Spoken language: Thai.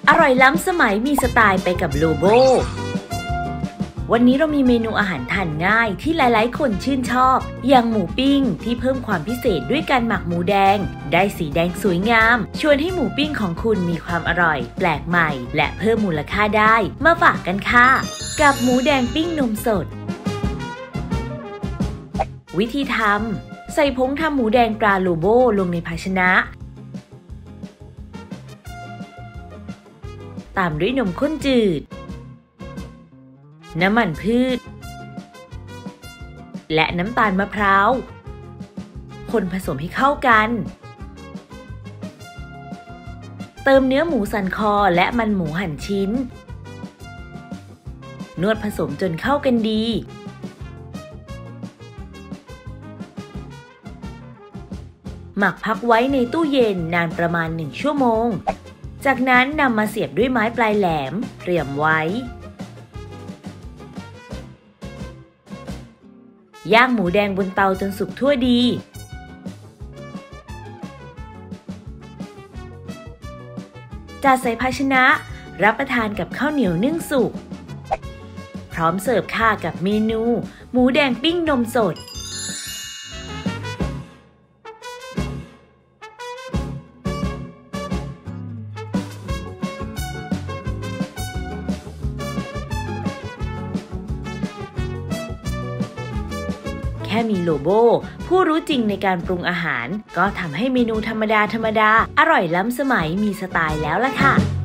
อร่อยล้ำสมัยมีสไตล์ไปกับโลโบวันนี้เรามีเมนูอาหารทานง่ายที่หลายๆคนชื่นชอบอย่างหมูปิ้งที่เพิ่มความพิเศษด้วยการหมักหมูแดงได้สีแดงสวยงามชวนให้หมูปิ้งของคุณมีความอร่อยแปลกใหม่และเพิ่มมูลค่าได้มาฝากกันค่ะกับหมูแดงปิ้งนมสดวิธีทำใส่ผงทำหมูแดงตราโลโบลงในภาชนะตามด้วยนมข้นจืดน้ำมันพืชและน้ำตาลมะพร้าวคนผสมให้เข้ากันเติมเนื้อหมูสันคอและมันหมูหั่นชิ้นนวดผสมจนเข้ากันดีหมักพักไว้ในตู้เย็นนานประมาณ1 ชั่วโมงจากนั้นนำมาเสียบด้วยไม้ปลายแหลมเตรียมไว้ย่างหมูแดงบนเตาจนสุกทั่วดีจัดใส่ภาชนะรับประทานกับข้าวเหนียวนึ่งสุกพร้อมเสิร์ฟค่ะกับเมนูหมูแดงปิ้งนมสดแค่มีโลโบผู้รู้จริงในการปรุงอาหารก็ทำให้เมนูธรรมดาอร่อยล้ำสมัยมีสไตล์แล้วล่ะค่ะ